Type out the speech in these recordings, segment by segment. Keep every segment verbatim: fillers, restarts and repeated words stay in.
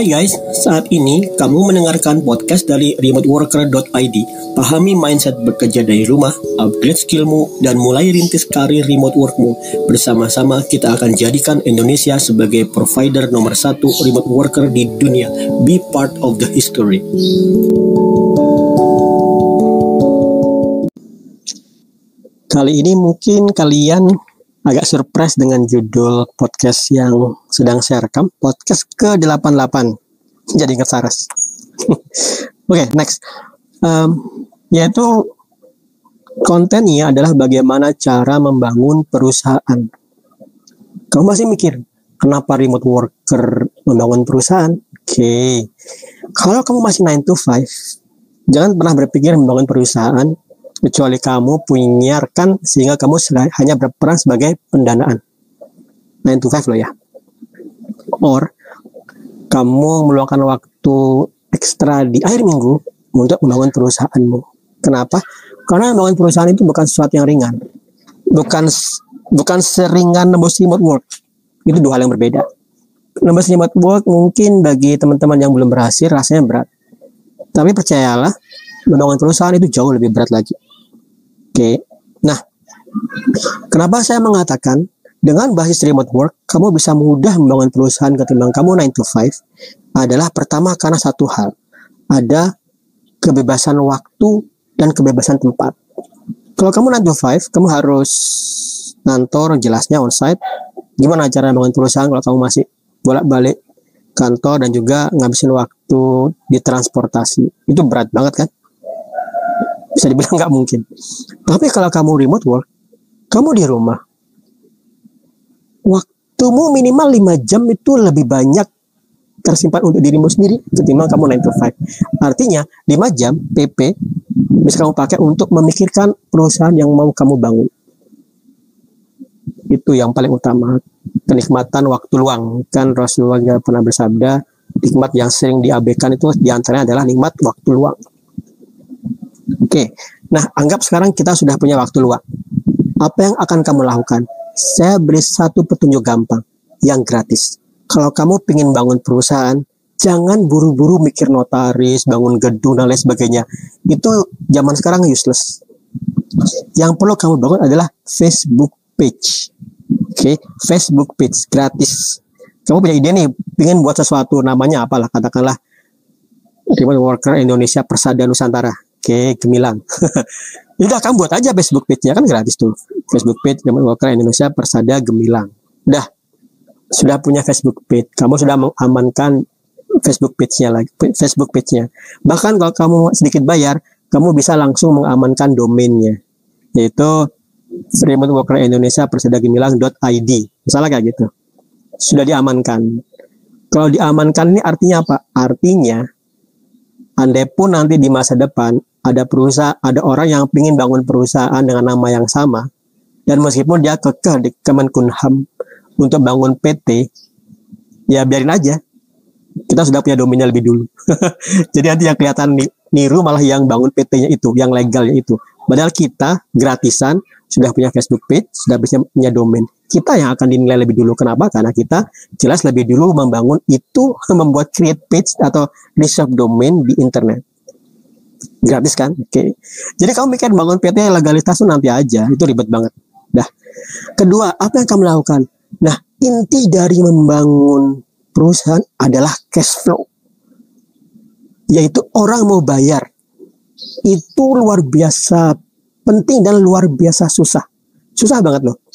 Hai guys, saat ini kamu mendengarkan podcast dari remote worker dot i d. Pahami mindset bekerja dari rumah, upgrade skillmu, dan mulai rintis karir remote workmu. Bersama-sama kita akan jadikan Indonesia sebagai provider nomor satu remote worker di dunia. Be part of the history. Kali ini mungkin kalian agak surprise dengan judul podcast yang sedang saya rekam, podcast ke delapan puluh delapan. Jadi ingat Saras. Oke, okay, next. Um, yaitu kontennya adalah bagaimana cara membangun perusahaan. Kamu masih mikir, kenapa remote worker membangun perusahaan? Oke, okay. Kalau kamu masih nine to five, jangan pernah berpikir membangun perusahaan kecuali kamu punya rekan sehingga kamu hanya berperan sebagai pendanaan. nine to five loh ya. Or kamu meluangkan waktu ekstra di akhir minggu untuk membangun perusahaanmu. Kenapa? Karena membangun perusahaan itu bukan sesuatu yang ringan. Bukan bukan seringan nembus remote work. Itu dua hal yang berbeda. Nembus remote work mungkin bagi teman-teman yang belum berhasil rasanya berat. Tapi percayalah, membangun perusahaan itu jauh lebih berat lagi. Oke, nah, kenapa saya mengatakan dengan basis remote work, kamu bisa mudah membangun perusahaan ketimbang kamu nine to five adalah pertama karena satu hal, ada kebebasan waktu dan kebebasan tempat. Kalau kamu nine to five, kamu harus kantor jelasnya onsite. Gimana cara membangun perusahaan kalau kamu masih bolak-balik kantor dan juga ngabisin waktu di transportasi? Itu berat banget kan? Bisa dibilang nggak mungkin. Tapi kalau kamu remote work, kamu di rumah, waktumu minimal lima jam itu lebih banyak tersimpan untuk dirimu sendiri ketimbang kamu nine to five. Artinya lima jam P P bisa kamu pakai untuk memikirkan perusahaan yang mau kamu bangun. Itu yang paling utama, kenikmatan waktu luang. Kan Rasulullah juga pernah bersabda, nikmat yang sering diabaikan itu diantaranya adalah nikmat waktu luang. Oke, nah anggap sekarang kita sudah punya waktu luang. Apa yang akan kamu lakukan? Saya beri satu petunjuk gampang, yang gratis. Kalau kamu ingin bangun perusahaan, jangan buru-buru mikir notaris, bangun gedung, dan lain sebagainya. Itu zaman sekarang useless. Yang perlu kamu bangun adalah Facebook page. Oke, Facebook page, gratis. Kamu punya ide nih, ingin buat sesuatu, namanya apalah, katakanlah Remote Worker Indonesia Persada Nusantara. Oke, gemilang. Udah, kamu buat aja Facebook page-nya, kan gratis tuh. Facebook page Remote Worker Indonesia Persada Gemilang. Udah, sudah punya Facebook page. Kamu sudah mengamankan Facebook page-nya lagi, Facebook page-nya. Bahkan kalau kamu sedikit bayar, kamu bisa langsung mengamankan domainnya, yaitu Remote Worker Indonesia Persada Gemilang .id. Misalnya kayak gitu. Sudah diamankan. Kalau diamankan ini artinya apa? Artinya andai pun nanti di masa depan ada perusahaan, ada orang yang ingin bangun perusahaan dengan nama yang sama, dan meskipun dia kekeh di Kemenkumham untuk bangun P T, ya biarin aja. Kita sudah punya domainnya lebih dulu. Jadi nanti yang kelihatan niru malah yang bangun P T-nya itu, yang legalnya itu. Padahal kita gratisan sudah punya Facebook page, sudah bisa punya domain. Kita yang akan dinilai lebih dulu. Kenapa? Karena kita jelas lebih dulu membangun itu, membuat create page atau reserve domain di internet. Gratis kan? Oke. Okay. Jadi kamu mikir bangun P T legalitas itu nanti aja, itu ribet banget. Dah. Kedua, apa yang kamu lakukan? Nah, inti dari membangun perusahaan adalah cash flow. Yaitu orang mau bayar. Itu luar biasa penting dan luar biasa susah. Susah banget loh.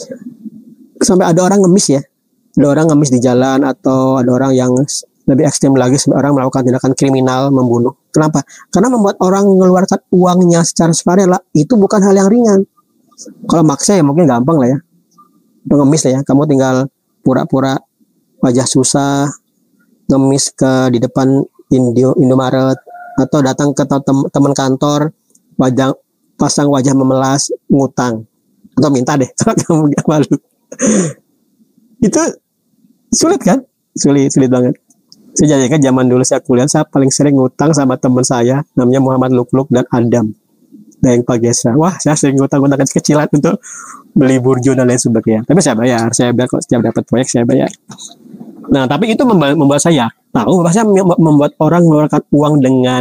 Sampai ada orang ngemis ya. Ada orang ngemis di jalan, atau ada orang yang lebih ekstrem lagi, sampai orang melakukan tindakan kriminal, membunuh. Kenapa? Karena membuat orang mengeluarkan uangnya secara sukarela itu bukan hal yang ringan. Kalau maksa ya mungkin gampang lah ya. Udah ngemis lah ya. Kamu tinggal pura-pura wajah susah, ngemis ke di depan Indo Indomaret, atau datang ke tem- teman kantor, wajah pasang wajah memelas, ngutang, atau minta deh kalau kamu gak malu. Itu sulit kan? Sulit, sulit banget. Saya jadikan zaman dulu saya kuliah, saya paling sering ngutang sama teman saya, namanya Muhammad Lukluk dan Adam Dayang Pagesa. Wah, saya sering ngutang-ngutang kecil-kecilan untuk beli burjo dan lain sebagainya. Tapi saya bayar, saya bayar kok, setiap dapat proyek saya bayar. Nah, tapi itu membuat, membuat saya tahu bahwasanya membuat orang mengeluarkan uang dengan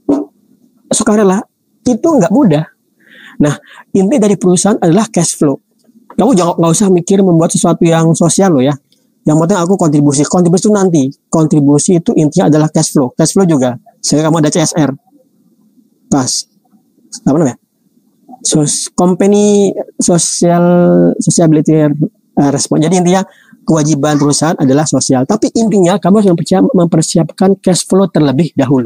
sukarela itu nggak mudah. Nah, inti dari perusahaan adalah cash flow. Kamu jangan nggak usah mikir membuat sesuatu yang sosial loh ya. Yang penting aku kontribusi. Kontribusi itu nanti. Kontribusi itu intinya adalah cash flow. Cash flow juga. Sehingga kamu ada C S R. Pas. Apa namanya? Sos, company social sociability respon. Jadi intinya kewajiban perusahaan adalah sosial. Tapi intinya kamu harus mempersiapkan cash flow terlebih dahulu.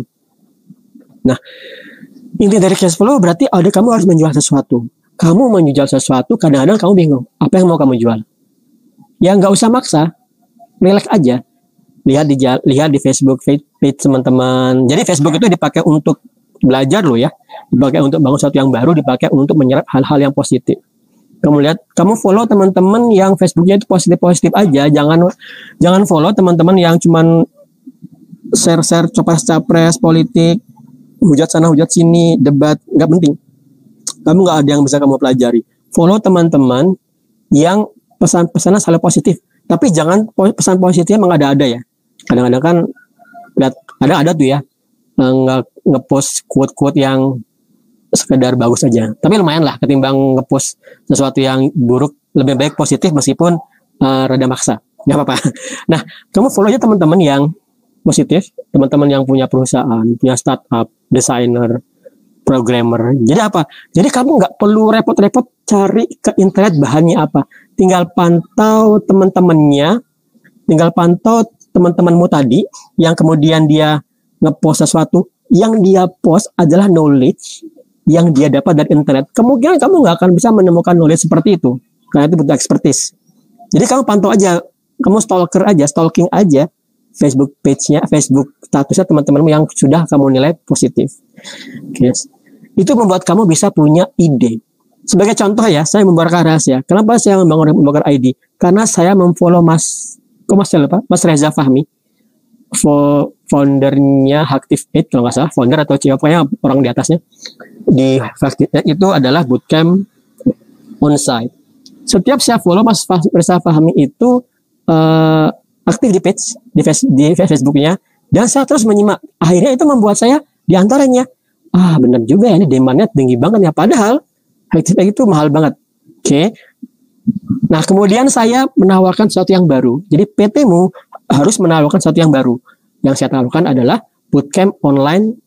Nah, inti dari cash flow berarti ada kamu harus menjual sesuatu. Kamu menjual sesuatu, kadang-kadang kamu bingung. Apa yang mau kamu jual? Ya nggak usah maksa. Relax aja. Lihat di lihat di Facebook page teman-teman. Jadi Facebook itu dipakai untuk belajar loh ya. Dipakai untuk bangun sesuatu yang baru, dipakai untuk menyerap hal-hal yang positif. Kamu lihat, kamu follow teman-teman yang Facebooknya itu positif-positif aja. Jangan jangan follow teman-teman yang cuman share-share capres-capres politik, hujat sana hujat sini, debat, nggak penting. Kamu nggak ada yang bisa kamu pelajari. Follow teman-teman yang pesan-pesannya selalu positif. Tapi jangan pesan positifnya mengada-ada ya. Kadang-kadang kan ada-ada tuh ya nge- ngepost quote-quote yang sekedar bagus saja. Tapi lumayan lah ketimbang ngepost sesuatu yang buruk. Lebih baik positif meskipun uh, rada maksa. Nggak apa-apa. Nah, kamu follow aja teman-teman yang positif, teman-teman yang punya perusahaan, punya startup, desainer, programmer. Jadi apa? Jadi kamu nggak perlu repot-repot cari ke internet bahannya apa. Tinggal pantau teman-temannya, tinggal pantau teman-temanmu tadi yang kemudian dia ngepost sesuatu, yang dia post adalah knowledge yang dia dapat dari internet. Kemungkinan kamu nggak akan bisa menemukan knowledge seperti itu, karena itu butuh expertise. Jadi kamu pantau aja, kamu stalker aja, stalking aja Facebook page-nya, Facebook statusnya teman-temanmu yang sudah kamu nilai positif. Yes. Itu membuat kamu bisa punya ide. Sebagai contoh ya, saya membongkar rahasia. Kenapa saya membangun membongkar I D? Karena saya memfollow Mas, kok Mas siapa? Mas Reza Fahmi, foundernya Active Aid kalau nggak salah, founder atau siapanya orang di atasnya. Di Active Aid itu adalah bootcamp onsite. Setiap saya follow Mas Reza Fahmi itu uh, aktif di page di, face, di Facebooknya, dan saya terus menyimak. Akhirnya itu membuat saya diantaranya, ah benar juga ya, ini demand-nya tinggi banget ya, padahal Active Aid itu mahal banget. Oke. Okay. Nah, kemudian saya menawarkan sesuatu yang baru. Jadi P T-mu harus menawarkan sesuatu yang baru. Yang saya tawarkan adalah bootcamp online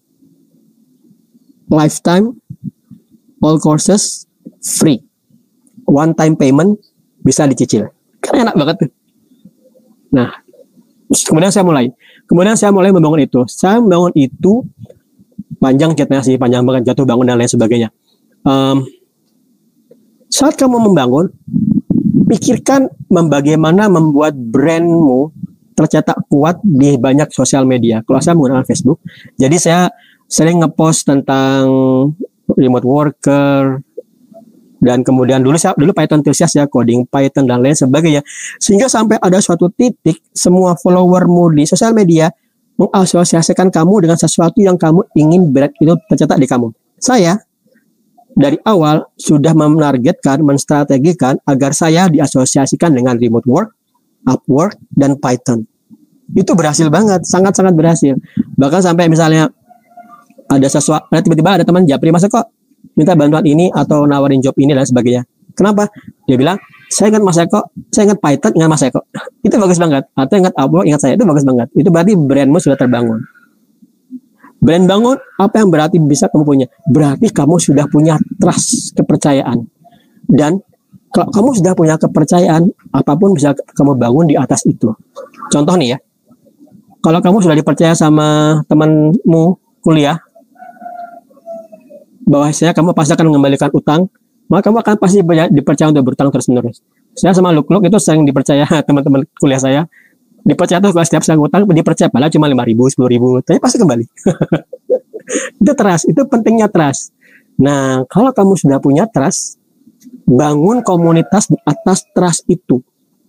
lifetime, all courses free, one time payment, bisa dicicil. Kan enak banget tuh. Nah, kemudian saya mulai. Kemudian saya mulai membangun itu. Saya membangun itu panjang ceritanya sih, panjang banget, jatuh bangun dan lain sebagainya. Um, saat kamu membangun, pikirkan bagaimana membuat brandmu tercetak kuat di banyak sosial media. Kalau saya menggunakan Facebook, jadi saya sering ngepost tentang remote worker, dan kemudian dulu saya dulu Python enthusiast ya, coding Python dan lain sebagainya, sehingga sampai ada suatu titik semua followermu di sosial media mengasosiasikan kamu dengan sesuatu yang kamu ingin brand itu tercetak di kamu. Saya dari awal sudah menargetkan, menstrategikan agar saya diasosiasikan dengan remote work, Upwork, dan Python. Itu berhasil banget, sangat-sangat berhasil. Bahkan sampai misalnya ada sesuatu, tiba-tiba ada teman japri, masa kok minta bantuan ini atau nawarin job ini dan sebagainya. Kenapa? Dia bilang, saya ingat Mas Eko, saya ingat Python, ingat Mas Eko. Itu bagus banget. Atau ingat Upwork, ingat saya. Itu bagus banget. Itu berarti brandmu sudah terbangun. Brand bangun, apa yang berarti bisa kamu punya? Berarti kamu sudah punya trust, kepercayaan. Dan kalau kamu sudah punya kepercayaan, apapun bisa kamu bangun di atas itu. Contoh nih ya, kalau kamu sudah dipercaya sama temanmu kuliah, bahwasanya kamu pasti akan mengembalikan utang, maka kamu akan pasti dipercaya untuk berutang terus-menerus. Saya sama Luk-Luk itu sering dipercaya teman-teman kuliah saya, dipercaya tuh kalau setiap saya ngutang, dipercaya padahal cuma lima ribu, sepuluh ribu, tapi pasti kembali. Itu trust, itu pentingnya trust. Nah, kalau kamu sudah punya trust, bangun komunitas di atas trust itu.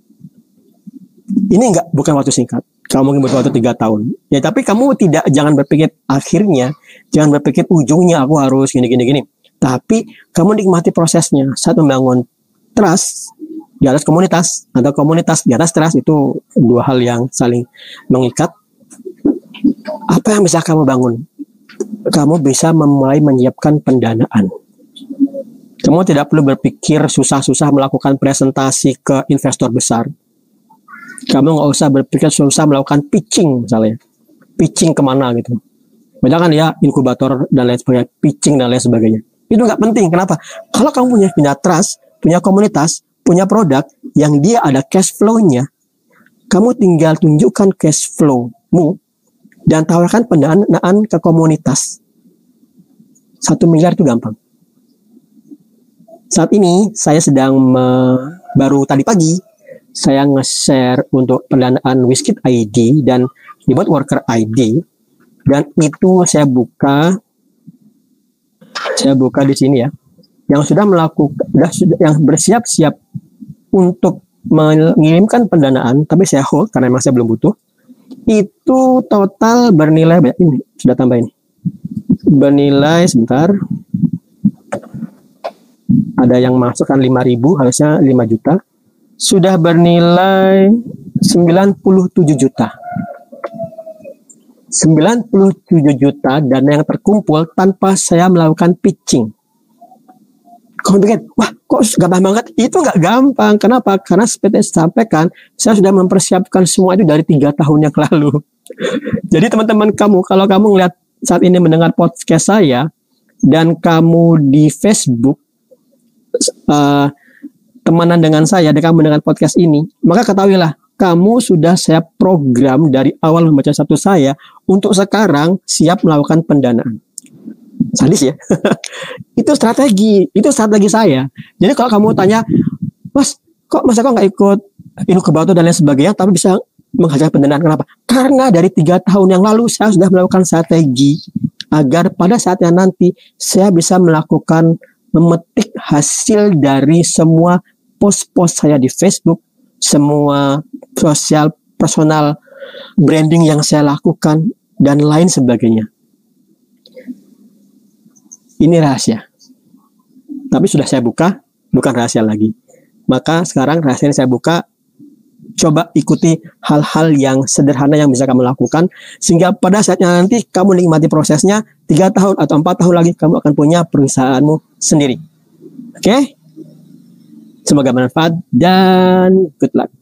Ini enggak, bukan waktu singkat. Kamu mungkin butuh waktu tiga tahun. Ya, tapi kamu tidak, jangan berpikir akhirnya, jangan berpikir ujungnya aku harus gini-gini-gini. Tapi kamu nikmati prosesnya. Saat membangun trust di atas komunitas, atau komunitas di atas trust, itu dua hal yang saling mengikat. Apa yang bisa kamu bangun? Kamu bisa memulai menyiapkan pendanaan. Kamu tidak perlu berpikir susah-susah melakukan presentasi ke investor besar. Kamu nggak usah berpikir susah melakukan pitching misalnya. Pitching kemana gitu. Banyak kan ya inkubator dan lain sebagainya. Pitching dan lain sebagainya. Itu nggak penting. Kenapa? Kalau kamu punya, punya trust, punya komunitas, punya produk yang dia ada cash flow-nya, kamu tinggal tunjukkan cash flow-mu dan tawarkan pendanaan ke komunitas. Satu miliar itu gampang. Saat ini saya sedang me, baru tadi pagi saya nge-share untuk pendanaan Wizkid I D dan Remote Worker I D, dan itu saya buka saya buka di sini ya. Yang sudah melakukan yang bersiap-siap untuk mengirimkan pendanaan, tapi saya hold karena memang saya belum butuh. Itu total bernilai ini sudah tambah ini. Bernilai sebentar. Ada yang masukkan lima ribu, harusnya lima juta. Sudah bernilai sembilan puluh tujuh juta. sembilan puluh tujuh juta dana yang terkumpul tanpa saya melakukan pitching. Kamu pikir, wah kok gampang banget? Itu nggak gampang. Kenapa? Karena seperti saya sampaikan, saya sudah mempersiapkan semua itu dari tiga tahun yang lalu. Jadi teman-teman kamu, kalau kamu ngeliat saat ini mendengar podcast saya, dan kamu di Facebook, uh, temenan dengan saya, dan kamu mendengar podcast ini, maka ketahuilah, kamu sudah saya program dari awal membaca satu saya, untuk sekarang siap melakukan pendanaan. Sadis ya. Itu strategi, itu strategi saya. Jadi kalau kamu tanya, Mas, kok masa kok nggak ikut inkubator dan lain sebagainya, tapi bisa menghasilkan pendanaan, kenapa? Karena dari tiga tahun yang lalu saya sudah melakukan strategi agar pada saatnya nanti saya bisa melakukan memetik hasil dari semua post-post saya di Facebook, semua sosial personal branding yang saya lakukan dan lain sebagainya. Ini rahasia. Tapi sudah saya buka, bukan rahasia lagi. Maka sekarang rahasia yang saya buka, coba ikuti hal-hal yang sederhana yang bisa kamu lakukan, sehingga pada saatnya nanti kamu nikmati prosesnya, tiga tahun atau empat tahun lagi kamu akan punya perusahaanmu sendiri. Oke? Okay? Semoga bermanfaat dan good luck.